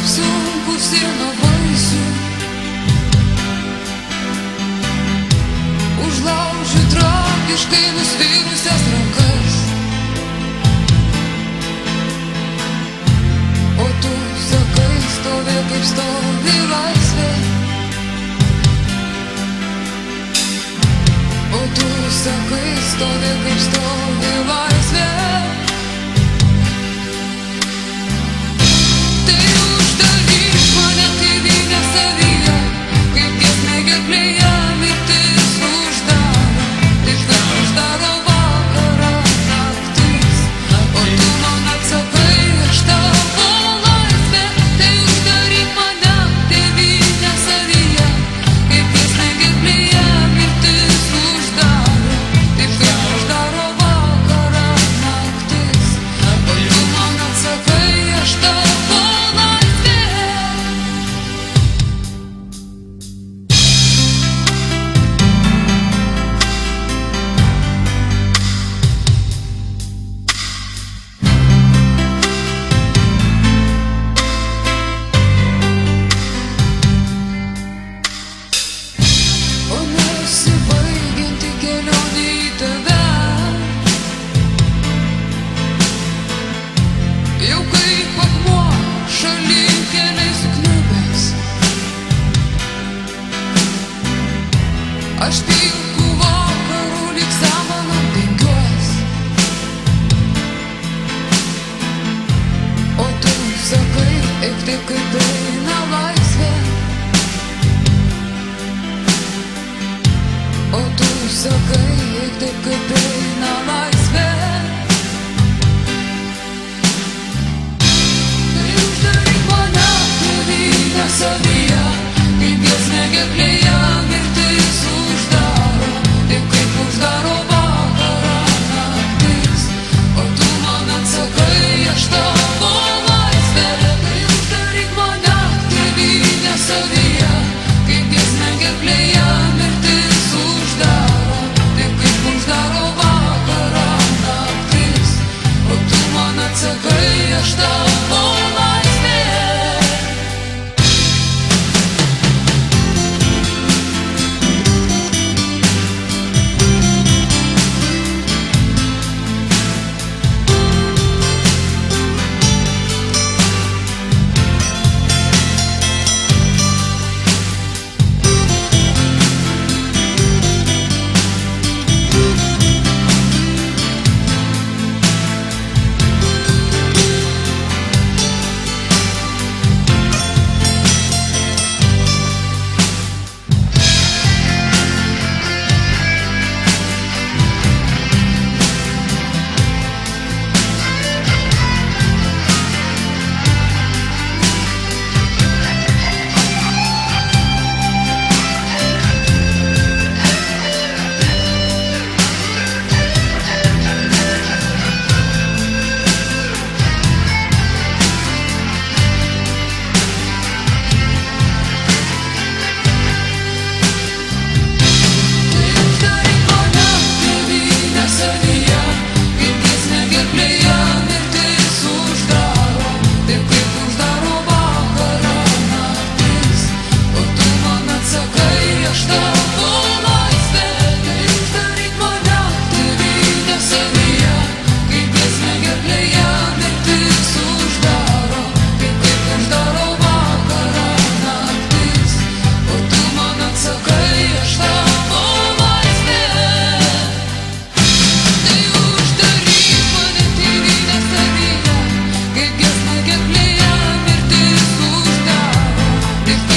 apsunkusi nuo vaisių, užlaužiu tragiškai nusvirusias rankas, o tu sakai, stovi kaip stovi laisvė, o tu sakai, stovi kaip stovi laisvė. Tai uždaryk mane tėvynę savyje, kaip giesmė gerklėje mirtis uždaro, taip dar uždaro vakarą naktis, o tu man atsakai, aš tavo laisvė. Tai uždaryk mane tėvynę savyje, kaip giesmė gerklėje mirtis uždaro, taip dar uždaro vakarą naktis, o tu man atsakai, aš tavo laisvė. O nesibaigianti kelionė į tave, jau kaip akmuo šalin keliais sukniubęs, aš pilku vakarų lyg samanom dengiuos, o tu sakai, eik taip kaip eina laisvė, o tu sakai, eik taip kaip eina laisvė. Tai uždaryk mane tėvynę savyje, kaip giesmė gerklėje mirtis uždaro, taip kaip uždaro vakarą naktis, o tu man atsakai, aš tavo laisvė. Tai uždaryk mane tėvynę savyje, kaip giesmė gerklėje mirtis uždaro, taip kaip uždaro vakarą naktis, o tu man atsakai, aš tavo laisvė. If